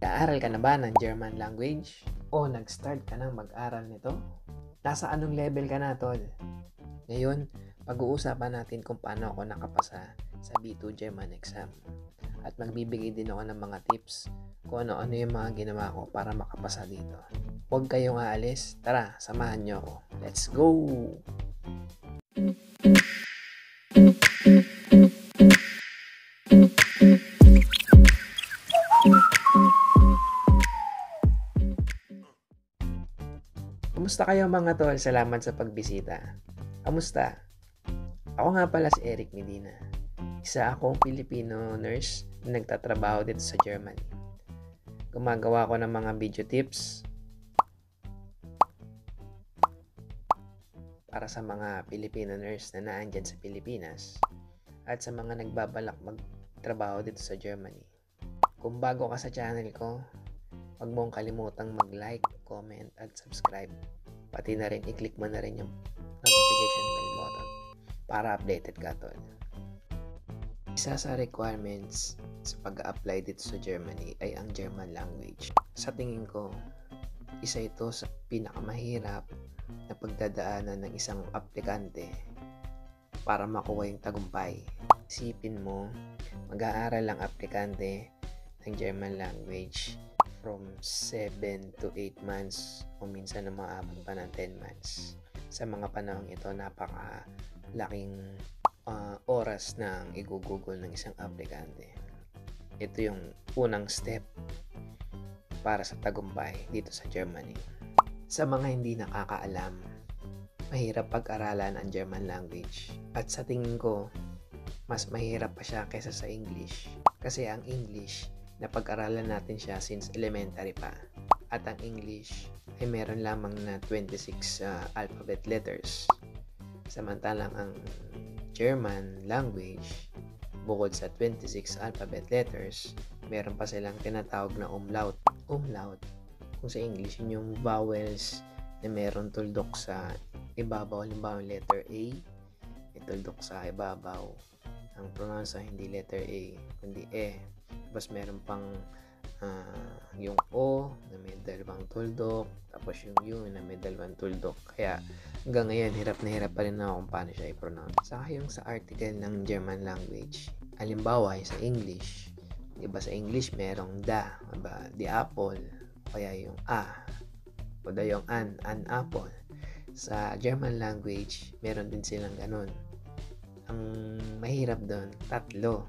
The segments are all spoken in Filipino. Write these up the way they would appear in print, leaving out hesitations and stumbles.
Nag-aaral ka na ba ng German language? O nag-start ka nang mag-aral nito? Nasa anong level ka na, tol? Ngayon, pag-uusapan natin kung paano ako nakapasa sa B2 German exam. At magbibigay din ako ng mga tips kung ano-ano yung mga ginawa ko para makapasa dito. Huwag kayong aalis. Tara, samahan niyo ako. Let's go! Kamusta kayo mga tol? Salamat sa pagbisita. Kamusta? Ako nga pala si Eric Medina. Isa akong Filipino nurse na nagtatrabaho dito sa Germany. Gumagawa ko ng mga video tips para sa mga Filipino nurse na naandyan sa Pilipinas at sa mga nagbabalak magtrabaho dito sa Germany. Kung bago ka sa channel ko, huwag mong kalimutang mag-like, comment, at subscribe. Pati na rin, i-click mo na rin yung notification bell button para updated ka, tol. Isa sa requirements sa pag-apply dito sa Germany ay ang German language. Sa tingin ko, isa ito sa pinakamahirap na pagdadaanan ng isang aplikante para makuha yung tagumpay. Isipin mo, mag-aaral ang aplikante ng German language from 7 to 8 months o minsan na maabot pa ng 10 months. Sa mga panahon ito, napakalaking oras na igugugol ng isang aplikante. Ito yung unang step para sa tagumpay dito sa Germany. Sa mga hindi nakakaalam, mahirap pag-aralan ang German language. At sa tingin ko, mas mahirap pa siya kaysa sa English. Kasi ang English, napag-aralan natin siya since elementary pa. At ang English ay meron lamang na 26 alphabet letters. Samantalang ang German language, bukod sa 26 alphabet letters, meron pa silang tinatawag na umlaut. Umlaut, kung sa English, yun yung vowels na meron tuldok sa ibabaw. Halimbawa yung letter A, may tuldok sa ibabaw. Ang pronounce hindi letter A, kundi E. Tapos meron pang yung O na may dalawang tuldok, tapos yung U na may dalawang tuldok. Kaya hanggang ngayon, hirap na hirap pa rin ako kung paano siya i-pronounce. Saka yung sa article ng German language, halimbawa sa English, diba sa English merong da, diba? The apple, kaya yung a, o da yung an apple. Sa German language, meron din silang ganun. Ang mahirap doon, tatlo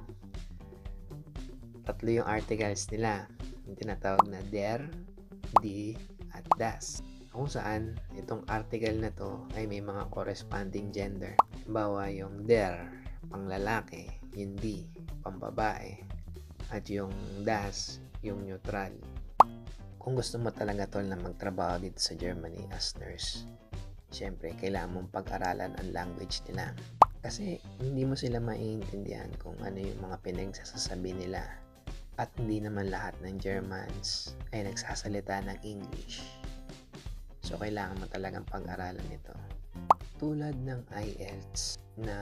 yung articles nila. Yung tinatawag na der, die, at das. Kung saan, itong article na to ay may mga corresponding gender. Halimbawa, yung der, pang lalaki, yung die, pang babae, at yung das, yung neutral. Kung gusto mo talaga tol na magtrabaho dito sa Germany as nurse, syempre, kailangan mong pag-aralan ang language nila. Kasi hindi mo sila maiintindihan kung ano yung mga pinagsasabi nila. At hindi naman lahat ng Germans ay nagsasalita ng English. So, kailangan mo talagang pag-aralan ito. Tulad ng IELTS na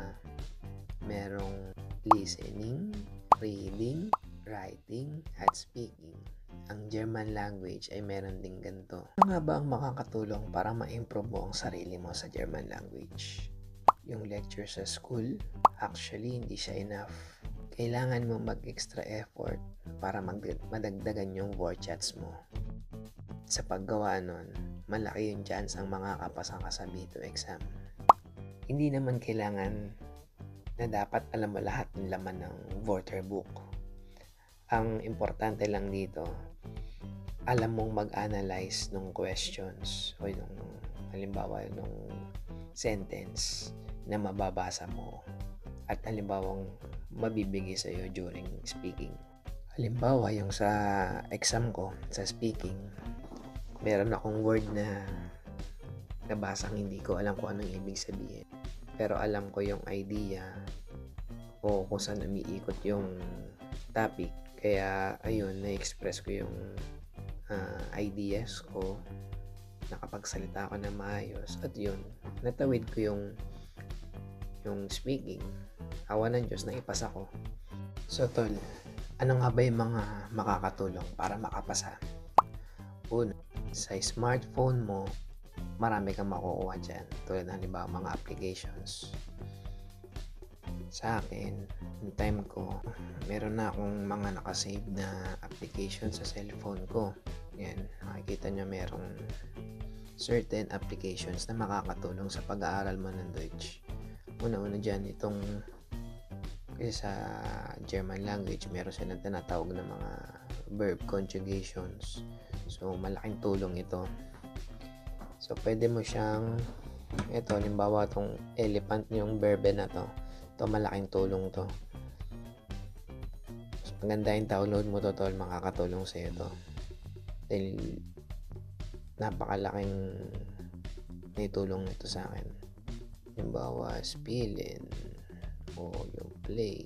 merong listening, reading, writing, at speaking. Ang German language ay meron din ganito. Ano nga ba ang makakatulong para ma-improve mo ang sarili mo sa German language? Yung lecture sa school, actually hindi siya enough. Kailangan mo mag-extra effort para madagdagan yung wordshots mo. Sa paggawa nun, malaki yung chance ang makakapasa ka sa B2 exam. Hindi naman kailangan na dapat alam mo lahat ng laman ng Wörter book. Ang importante lang dito, alam mong mag-analyze ng questions o yung halimbawa ng sentence na mababasa mo at halimbawang mabibigay sa iyo during speaking. Halimbawa, yung sa exam ko, sa speaking, meron akong word na nabasang hindi ko alam kung anong ibig sabihin. Pero alam ko yung idea o kung saan umiikot yung topic. Kaya, ayun, na-express ko yung ideas ko, nakapagsalita ako na maayos, at yun, natawid ko yung speaking. Awa ng Diyos na ipasa ko. So tol, Ano nga ba yung mga makakatulong para makapasa? Una, sa smartphone mo, marami kang makukuha dyan. Tulad ng halimbawa mga applications. Sa akin, yung time ko, meron na akong mga nakasave na application sa cellphone ko. Yan, makikita nyo merong certain applications na makakatulong sa pag-aaral mo ng Deutsch. Una-una dyan, itong sa German language, meron silang tinatawag na mga verb conjugations. So, malaking tulong ito. So, pwede mo siyang, ito, halimbawa itong elephant, yung verb na to. Ito, malaking tulong to. So, maganda yung download mo to, tol, makakatulong sa ito. Dahil, napakalaking naitulong nito sa akin. Halimbawa, spielen, o yung play.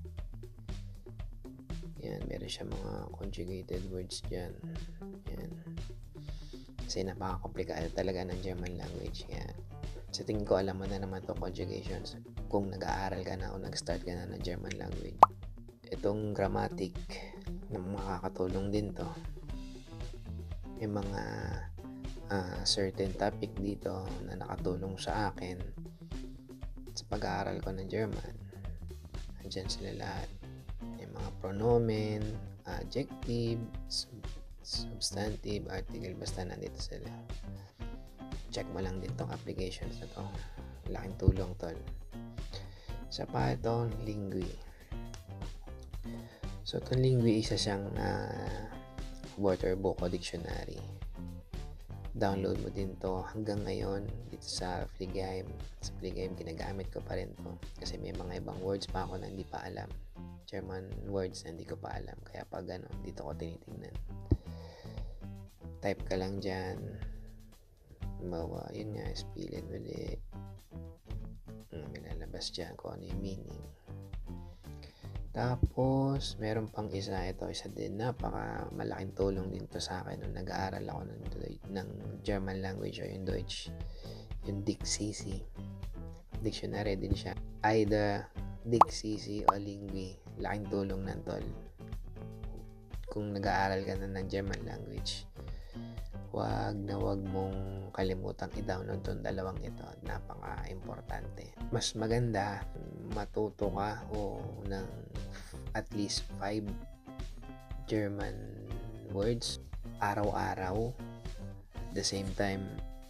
Yan, meron siya mga conjugated words dyan. Yan. Kasi napaka-komplikado talaga ng German language. Yan. Sa tingin ko, alam mo na naman to conjugations kung nag-aaral ka na o nag-start ka na ng German language. Itong grammatic na makakatulong din to. May mga certain topic dito na nakatulong sa akin sa pag-aaral ko ng German. Andyan sila lahat. Yung mga pronomen, adjective, substantive, article, basta nandito sila. Check mo lang din tong applications na to. Laking tulong, tol. Sa pa ito, Lingui. So, itong Lingui, isa siyang word or book o dictionary. Download mo din to hanggang ngayon dito sa Fligheim. Sa Fligheim, ginagamit ko pa rin to kasi may mga ibang words pa ako na hindi pa alam. German words na hindi ko pa alam. Kaya pag dito ko tinitingnan. Type ka lang dyan. Bawa, yun nga, spielen ulit. May lalabas dyan kung ano yung meaning. Tapos, meron pang isa. Ito, isa din. Napaka malaking tulong din to sa akin nung nag-aaral ako ng German language o yung Deutsch. Yung Dick-CC. Dictionary din siya. Either Dick-CC o Lingui. Laking tulong ng tol. Kung nag-aaral ka na ng German language, wag mong kalimutang i-download tong dalawang ito. Napaka-importante. Mas maganda matuto ka ng at least 5 German words araw-araw. At the same time,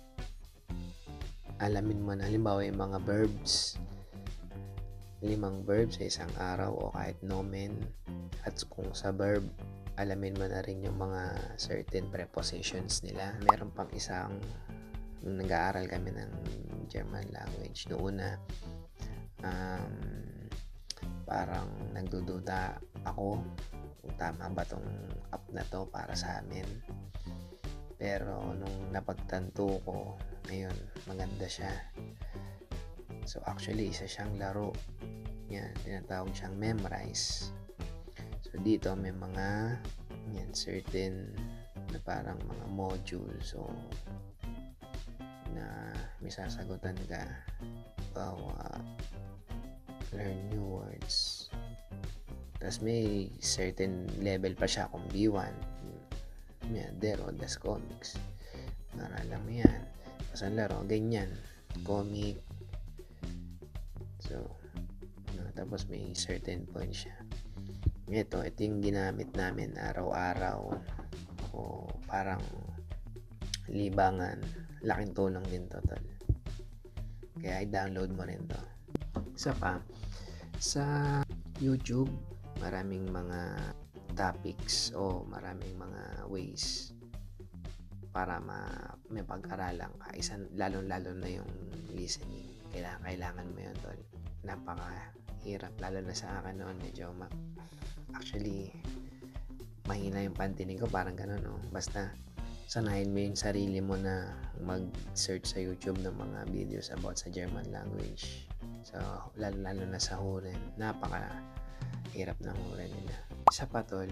alamin mo na halimbawa yung mga verbs. 5 verbs sa isang araw o kahit nomen. At kung sa verb, alamin mo na rin yung mga certain prepositions nila. Meron pang isang nung nag-aaral kami ng German language noon na parang nagdududa ako kung tama ba tong app na to para sa amin. Pero nung napagtanto ko, ngayon maganda siya. So actually, isa siyang laro. Yan, tinatawag siyang memorize. So dito may mga certain na parang mga modules o na may sasagutan ka. Learn new words. Tapos may certain level pa siya kung B1. Dero, das comics. Naralam mo yan. Tapos ang laro, ganyan. Comic. So, tapos may certain point siya. Ito yung ginamit namin araw-araw o parang libangan. Laking tulong din to, tol. Kaya i-download mo rin to. Isa pa, sa YouTube, maraming mga topics o maraming mga ways para may pag-aralan ka. Lalo-lalo na yung listening. Kailangan mo yun, tol. Napakahirap. Lalo na sa akin noon, medyo actually, mahina yung pantinig ko. Parang ganun, no? Basta, sanayin mo yung sarili mo na mag-search sa YouTube ng mga videos about sa German language. So, lalo na sa Huren. Napaka-hirap ng Huren nila. Isa pa, tol,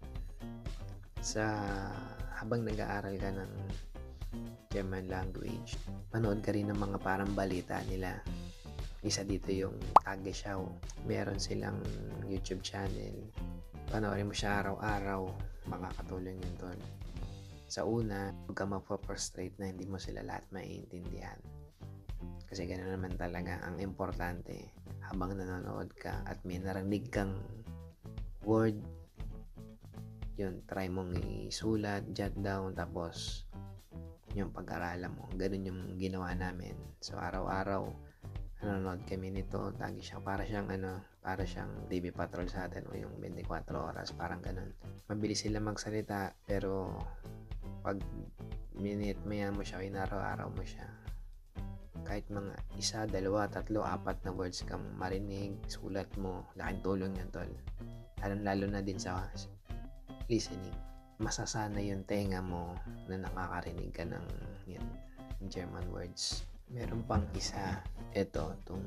habang nag-aaral ka ng German language, manood ka rin ng mga parang balita nila. Isa dito yung Tagesschau. Meron silang YouTube channel. panoorin mo siya araw-araw, makakatulong yun tol. Sa una, huwag ka mapaprustrate na hindi mo sila lahat maiintindihan. Kasi gano'n naman talaga. Ang importante, habang nanonood ka at may narinig kang word, yun, try mong isulat, jot down, tapos yung pag-aralan mo. Ganun yung ginawa namin. So, araw-araw, nanonood kami nito. Lagi siya, para siyang TV Patrol sa atin o yung 24 oras, parang ganun. Mabilis sila magsalita, pero pag minute maya mo siya, inaraw-araw mo siya, kahit mga 1, 2, 3, 4 na words kang marinig, sulat mo, laking tulong yan tol. Lalo na din sa listening. Masasana yung tenga mo na nakakarinig ka ng yan, German words. Meron pang isa, itong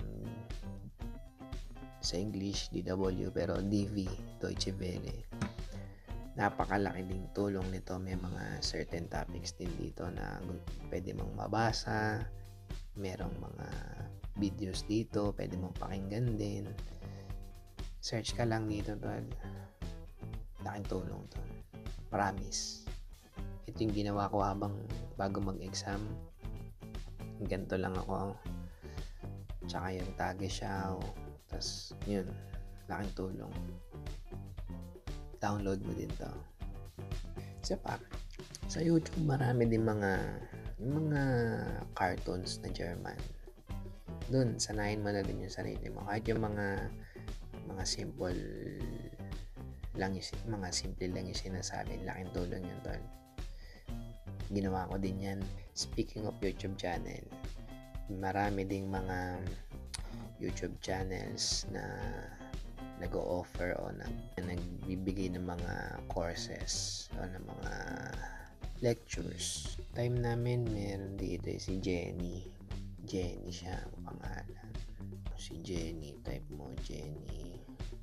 sa English, DW, pero DV, Deutsche Welle. Napakalaki ding tulong nito. May mga certain topics din dito na pwede mong mabasa. Merong mga videos dito, pwede mong pakinggan din. Search ka lang dito tol. Laking tulong to. Promise. Ito yung ginawa ko bago mag-exam. Ganito lang ako. Tsaka yung Tagesschau. Tapos yun, laking tulong. Download mo din to. Isa pa, sa YouTube marami din mga cartoons na German. Doon, sanayin mo na din yung sarili mo. Kahit yung mga simple lang, mga simple lang yung sinasabi, laking tulong yun tol. Ginawa ko din yan. Speaking of YouTube channel, marami ding mga YouTube channels na nag-o-offer o nagbibigay ng mga courses o ng mga lectures. Time namin meron dito si Jenny. Jenny siya ang pangalan. Si Jenny, type mo Jenny.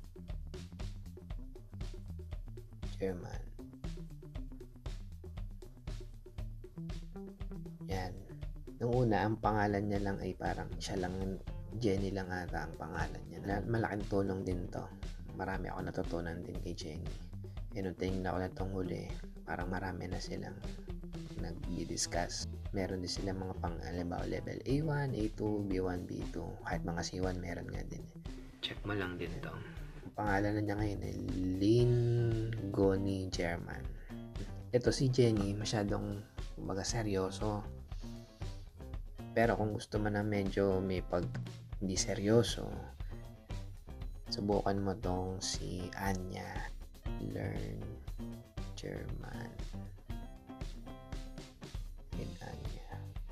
German. Yan. Nung una, ang pangalan niya lang ay parang siya lang, Jenny lang ata ang pangalan niya. Malaking tulong din to. Marami ako natutunan din kay Jenny. Nung tingnan ko na itong huli, parang marami na silang nag-discuss. Meron din silang mga halimbawa level A1, A2, B1, B2. Kahit mga C1 meron nga din. Check mo lang din to. Ang pangalan na niya ngayon ay Lingoni German. Ito si Jenny, masyadong seryoso. Pero kung gusto mo na medyo may hindi seryoso, subukan mo tong si Anya. Learn German with Anya.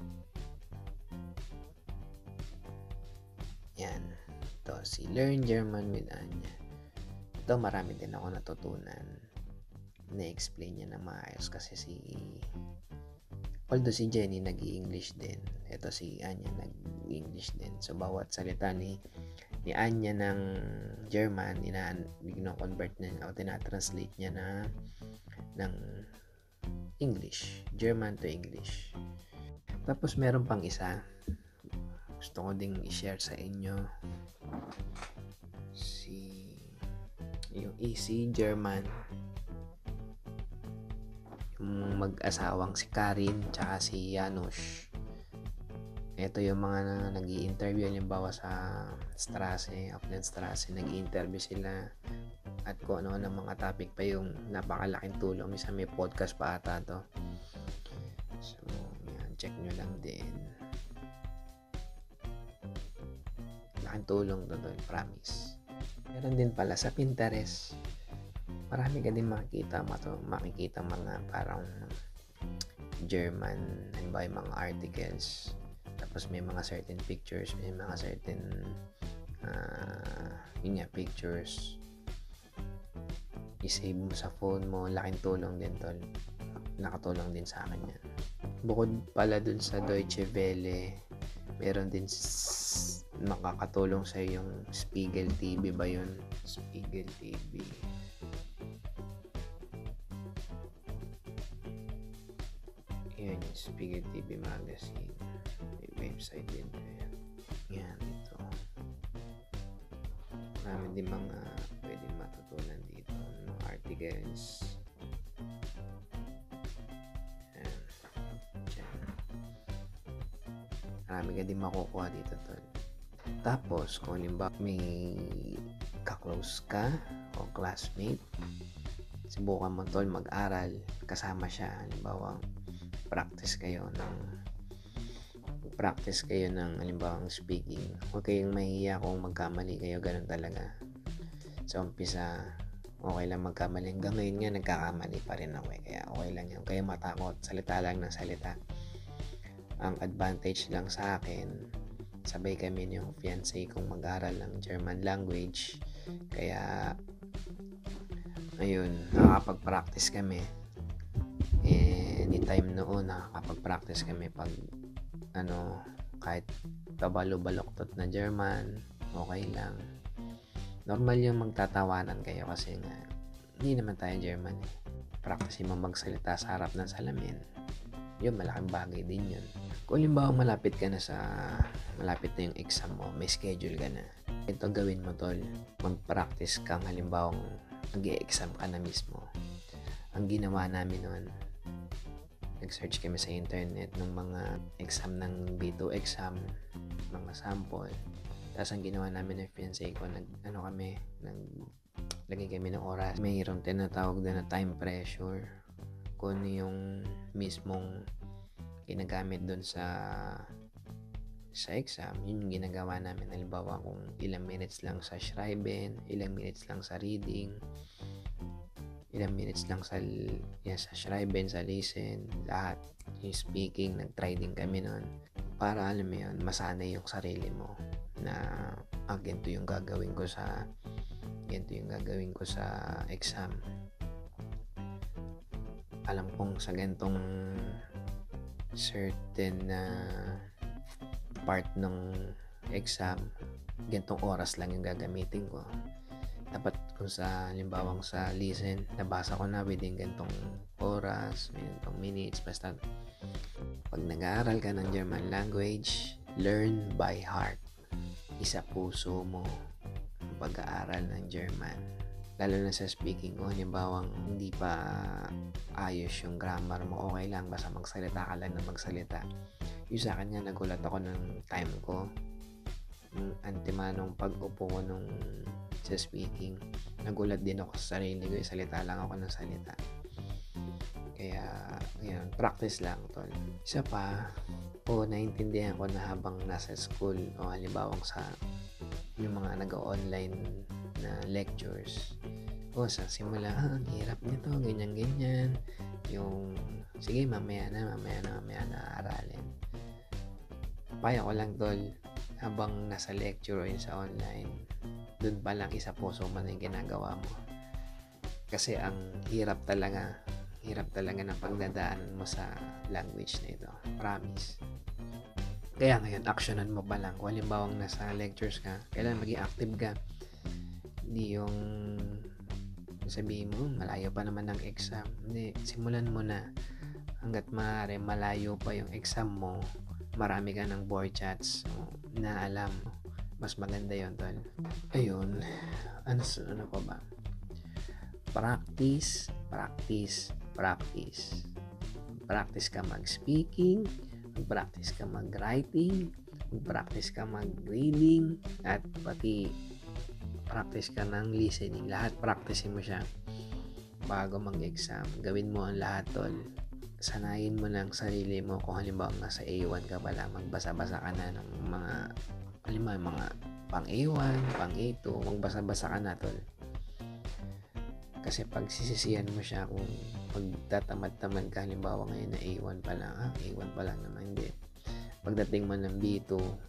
Yan. Ito, si Learn German with Anya. Ito, marami din ako natutunan. Na-explain niya na maayos kasi although si Jenny nag-i-English din, ito si Anya nag-i-English din. So, bawat salita ni Anya ng German, ino-convert niya o tina-translate niya ng English. German to English. Tapos, meron pang isa. Gusto ko ding i-share sa inyo. Yung Easy German. Yung mag-asawang si Karin tsaka si Janusz. Ito yung mga nag-i-interview, halimbawa sa Strasse, Affenstrasse, nag-i-interview sila at kung ano ng mga topic pa, yung napakalaking tulong. Minsan may podcast pa ata to. So, yan, check nyo lang din. Laking tulong to, promise. Meron din pala sa Pinterest. Marami ka din makikita mga parang German, halimbawa yung mga articles. Tapos may mga certain pictures, may mga certain pictures. I-save mo sa phone mo, laking tulong din tol. Nakatulong din sa akin yan. Bukod pala dun sa Deutsche Welle, meron din makakatulong sa yung Spiegel TV ba yun? Spiegel TV. Yan yung Spiegel TV magazine. May website din. Yan ito. Marami din mga pwedeng matutunan dito. Mga Seconds. Ayan. Diyan. Marami ka din makukuha dito, tol. Tapos, kung halimbawa may ka-close ka o classmate, subukan mo, tol, mag-aral kasama siya. Halimbawa, practice kayo ng halimbawa speaking. Huwag kayong mahiya kung magkamali kayo, ganun talaga. Sa umpisa, okay lang magkamali. Hanggang ngayon nga, nagkakamali pa rin ako. Kaya okay lang yun. Kaya matakot, salita lang ng salita. Ang advantage lang sa akin, sabay kami yung fiancé kong mag-aral ng German language. Kaya, ayun, nakakapag-practice kami. Anytime noon, nakakapag-practice kami pag kahit pabalo-baloktot na German, okay lang. Normal yung magtatawanan kayo kasi nga, hindi naman tayo German. Practice mo magsalita sa harap ng salamin. Yun, malaking bagay din yun. Kung halimbawa malapit na yung exam mo, may schedule ka na. Ito gawin mo, tol. Mag-practice kang halimbawa mag-i-exam ka na mismo. Ang ginawa namin noon, nag-search kami sa internet ng mga exam ng B2 exam, mga sample. Tapos ang ginawa namin ng fiancé ko, naglagay kami ng oras. Mayroong tinatawag na time pressure. Kung yung mismong ginagamit doon sa exam, yun yung ginagawa namin. Halimbawa kung ilang minutes lang sa schreiben, ilang minutes lang sa reading, ilang minutes lang sa schreiben, sa listen, lahat. Yung speaking, nag-try din kami nun. Para alam mo yun, masanay yung sarili mo na ganito yung gagawin ko sa exam. Alam kong sa ganitong certain part ng exam, ganitong oras lang yung gagamitin ko. Dapat kung sa halimbawang sa listen, nabasa ko na within ganitong oras, ganitong minutes, basta pag nag-aaral ka ng German language, learn by heart. Isa puso mo ang pag-aaral ng German. Lalo na sa speaking ko, halimbawang hindi pa ayos yung grammar mo, okay lang, basta magsalita ka lang na magsalita. Yung sa akin nga, nagulat ako ng time ko. Yung antimanong pag-upo ko sa speaking, nagulat din ako sa sarili ko, salita lang ako ng salita. Kaya, yun, practice lang, tol. Isa pa, naiintindihan ko na habang nasa school o halimbawang sa yung mga nag-online na lectures, sa simula, ang hirap nito, ganyan. Yung, sige, mamaya na aralin. Paya ko lang, tol, habang nasa lecture o sa online, dun pa lang isa puso man yung ginagawa mo. Kasi ang hirap talaga ng pagdadaanan mo sa language na ito. Promise. Kaya ngayon, actionan mo pa lang. Kung halimbawang nasa lectures ka, kailangan maging active ka. Hindi yung sabihin mo, malayo pa naman ang exam. Hindi, simulan mo na. Hanggat maaari, malayo pa yung exam mo, marami ka ng board chats na alam. Mas maganda yun, tol. Ayun. Ano pa ba? Practice. Practice ka mag-speaking, mag-practice ka mag-writing, mag-practice ka mag-reading, at pati practice ka ng listening. Lahat practice mo siya bago mag-exam. Gawin mo ang lahat, tol. Sanayin mo ng sarili mo. Kung halimbawa nasa A1 ka pala, magbasa-basa ka na ng mga pang A1, pang A2, magbasa-basa ka na, tol. Kasi pag sisisihan mo siya kung magtatamad-tamad ka, halimbawa ngayon na A1 pa lang naman, hindi. Pagdating mo ng B2,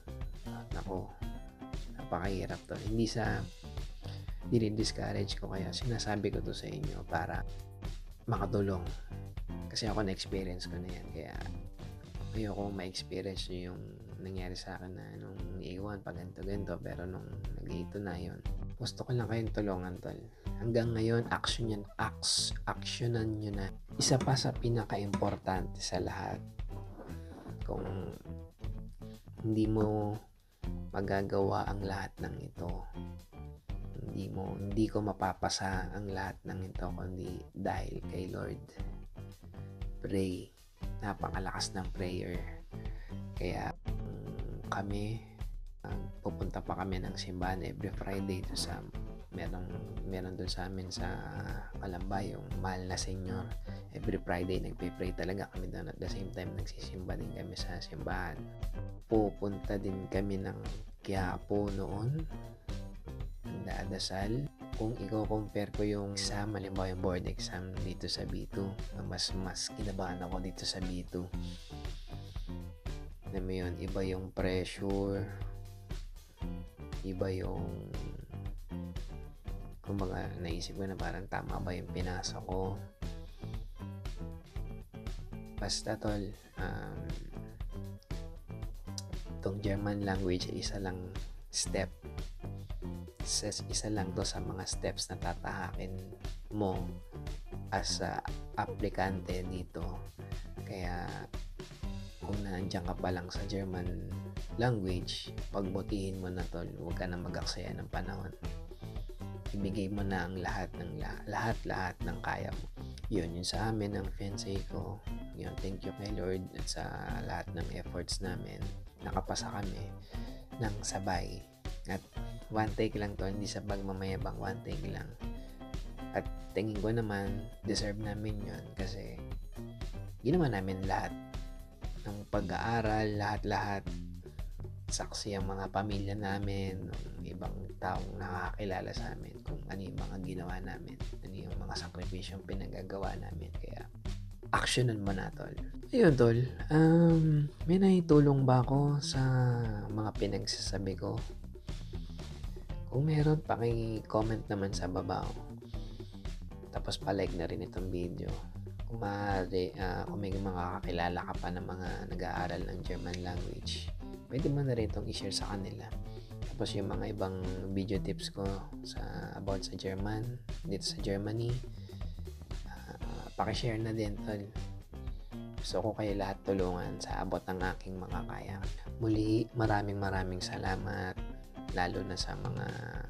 napakahirap to. Hindi discourage ko, kaya sinasabi ko to sa inyo para makatulong. Kasi ako na-experience ko na yan, kaya ayoko ma-experience yung nangyari sa akin na nung A1 pag ganito, pero nung nag-A2 na yun. Gusto ko lang kayong tulungan, tol. Hanggang ngayon, actionan nyo na. Isa pa sa pinaka-importante sa lahat, kung hindi mo magagawa ang lahat ng ito, Hindi ko mapapasa ang lahat ng ito kundi dahil kay Lord. Pray. Napakalakas ng prayer. Kaya kami pupunta pa kami ng simbahan every Friday to sa meron doon sa amin sa Kalamba, yung Mahal na Senyor. Every Friday nagpe-pray talaga kami doon, at the same time nagsisimba din kami sa simbahan. Pupunta din kami ng Quiapo noon, dadasal. Kung i-compare ko yung exam, halimbawa yung board exam dito sa B2, mas kinabahan ako dito sa B2. Alam mo yun, iba yung pressure, iba yung kumbaga naisip ko na parang tama ba yung pinasa ko. Basta tol, itong German language isa lang step, isa lang to sa mga steps na tatahakin mo as a aplikante dito. Kaya kung nandiyan ka pa lang sa German language, pagbutihin mo na tol, huwag ka na mag-aksaya ng panahon. Ibigay mo na ang lahat ng kaya mo. Yun sa amin ng fiancé ko. Yun, thank you kay Lord at sa lahat ng efforts namin. Nakapasa kami ng sabay. At one take lang to, hindi sa pagmamayabang, one take lang. At tingin ko naman, deserve namin yun kasi ginawa namin lahat ng pag-aaral, lahat. Saksi ang mga pamilya namin, ng ibang taong nakakilala sa amin kung ano yung mga ginawa namin, ano yung mga sakripisyong pinagagawa namin. Kaya actionan mo na tol. Ayun tol, may naitulong ba ako sa mga pinagsasabi ko? Kung meron, paki-comment naman sa baba. Tapos pa-like na rin itong video. Kung maaari, kung may mga kakilala ka pa ng mga nag-aaral ng German language, pwede mo na rin itong i-share sa kanila. Tapos yung mga ibang video tips ko about sa German, dito sa Germany, pakishare na din tol. Gusto ko kayo lahat tulungan sa abot ng aking mga kaya. Muli, maraming salamat, lalo na sa mga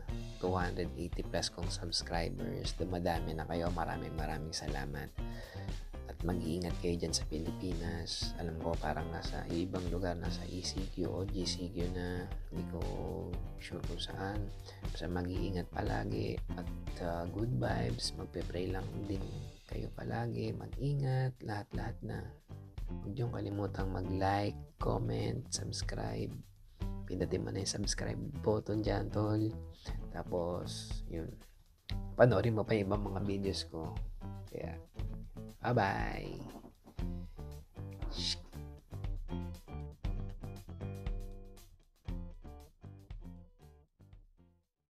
280 plus kong subscribers. Dumadami na kayo, maraming salamat. At mag-iingat kayo dyan sa Pilipinas. Alam ko parang nasa ibang lugar, nasa ECQ o GCQ na, hindi ko sure kung saan. Basta mag-iingat palagi at good vibes. Magpe-pray lang din kayo palagi. Mag-ingat, lahat na. Huwag niyong kalimutang mag-like, comment, subscribe. Pindutin mo na yung subscribe button dyan tol. Tapos yun, panoorin mo pa yung ibang mga videos ko. Kaya bye-bye!